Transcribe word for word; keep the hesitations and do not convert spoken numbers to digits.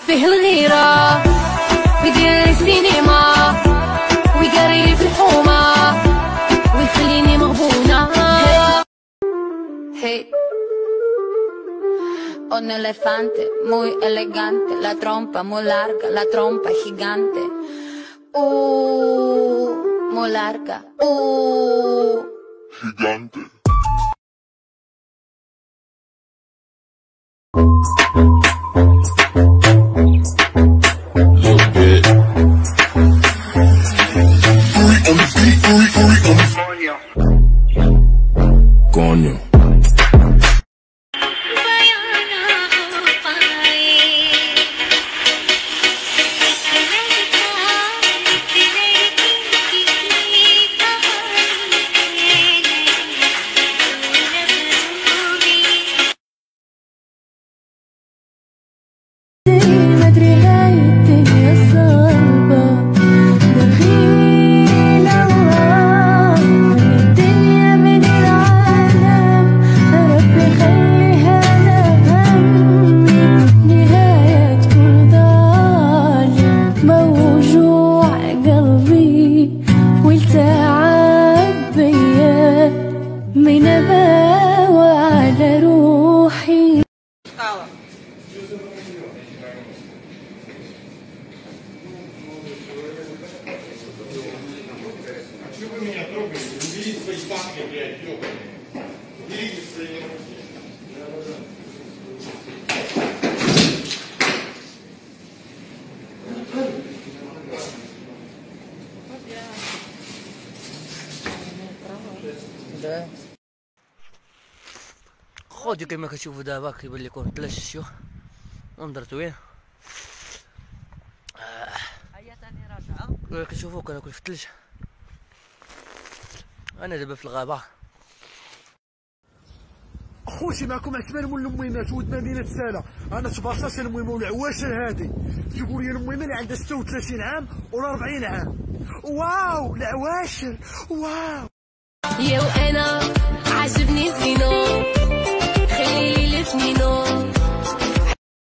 فيه الغيرة ويدير السينما ويقري في الحومة ويخليني مغبونة. Hey, un elefante muy elegante, la trompa muy larga, la trompa gigante. Uh, muy larga. Uh, gigante. Little bit. Coño. من أباوى على روحي. خوتي كما كتشوفوا دابا كيبان لكم ثلاث شيوخ منظر زوين. هيا ثاني راجعه كتشوفوا كناكل في الثلج. انا دابا في الغابه. خوتي معكم عثمان مول المهمات ولد مدينه ساله. انا تباصاش المهمه والعواشر هادي تيقول لي المهمه اللي عندها ستة وثلاثين عام ولا أربعين عام. واو العواشر واو. يا وانا عاجبني زينو